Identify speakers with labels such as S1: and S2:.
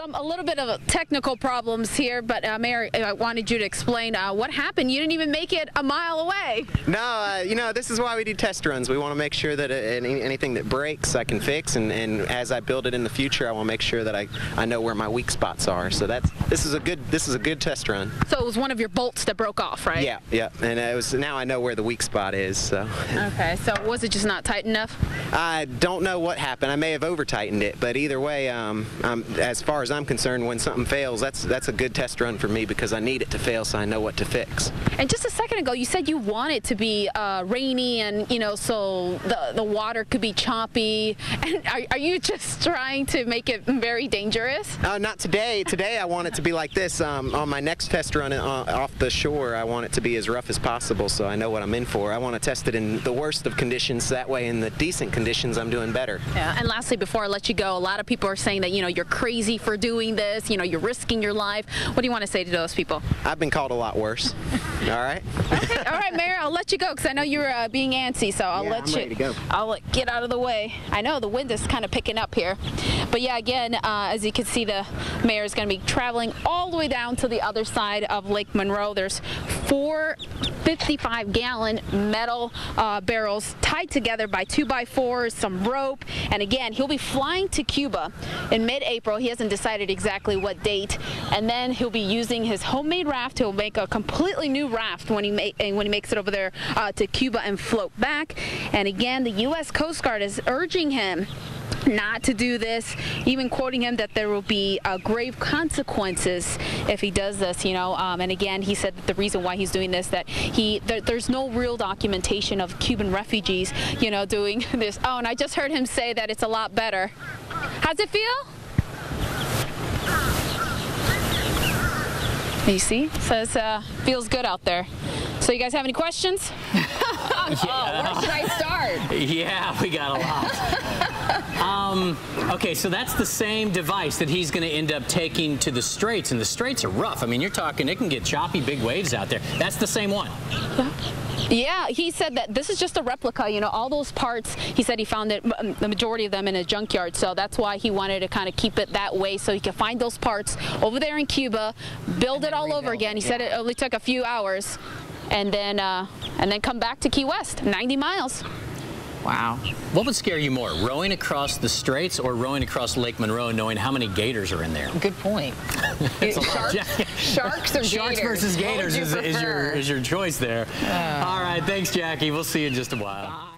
S1: A little bit of technical problems here, but Mayor, I wanted you to explain what happened. You didn't even make it a mile away.
S2: No, you know, this is why we do test runs. We want to make sure that anything that breaks I can fix, and as I build it in the future, I want to make sure that I know where my weak spots are. So this is a good test run.
S1: So it was one of your bolts that broke off, right?
S2: Yeah, and now I know where the weak spot is. So.
S1: Okay, so was it just not tight enough?
S2: I don't know what happened. I may have over tightened it, but either way, as far as I'm concerned, when something fails, that's a good test run for me because I need it to fail so I know what to fix.
S1: And just a second ago, you said you want it to be rainy and, you know, so the water could be choppy. And are you just trying to make it very dangerous?
S2: Not today. Today I want it to be like this. On my next test run off the shore, I want it to be as rough as possible so I know what I'm in for. I want to test it in the worst of conditions. That way in the decent conditions I'm doing better.
S1: Yeah. And lastly, before I let you go, a lot of people are saying that, you know, you're crazy for doing this. You know, you're risking your life. What do you want to say to those people?
S2: I've been called a lot worse. All right.
S1: Okay. All right, Mayor, I'll let you go because I know you're being antsy, so I'll let
S2: I'm ready to go.
S1: I'll get out of the way. I know the wind is kind of picking up here, but yeah, again, as you can see, the mayor is going to be traveling all the way down to the other side of Lake Monroe. There's 4 55-gallon metal barrels tied together by 2x4s, some rope, and again, he'll be flying to Cuba in mid-April. He hasn't decided exactly what date, and then he'll be using his homemade raft. He'll make a completely new raft when he makes it over there to Cuba and float back. And again, the U.S. Coast Guard is urging him not to do this, even quoting him that there will be grave consequences if he does this, you know. And again, he said that the reason why he's doing this, that there's no real documentation of Cuban refugees, you know, doing this. Oh, and I just heard him say that it's a lot better. How's it feel? You see, says feels good out there. So you guys have any questions?
S3: Where should I start?
S4: Yeah, we got a lot. Okay, so that's the same device that he's going to end up taking to the Straits, and the Straits are rough. I mean, you're talking, it can get choppy, big waves out there. That's the same one.
S1: Yeah, he said that this is just a replica, you know, all those parts, he said he found it, the majority of them in a junkyard, so that's why he wanted to kind of keep it that way so he could find those parts over there in Cuba, build it all over again. He said it only took a few hours, and then come back to Key West, 90 miles.
S3: Wow.
S4: What would scare you more, rowing across the Straits or rowing across Lake Monroe knowing how many gators are in there?
S3: Good point. Sharks or gators?
S4: Sharks versus gators is your choice there. All right, thanks, Jackie. We'll see you in just a while. Bye.